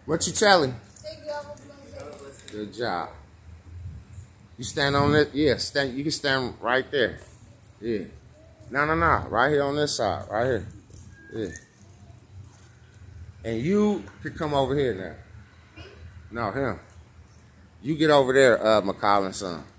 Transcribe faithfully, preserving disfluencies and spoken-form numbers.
What you telling? Good job. You stand on it? Yeah, stand. You can stand right there. Yeah. No, no, no. Right here on this side. Right here. Yeah. And you can come over here now. No, him. You get over there, uh, McCollin's son.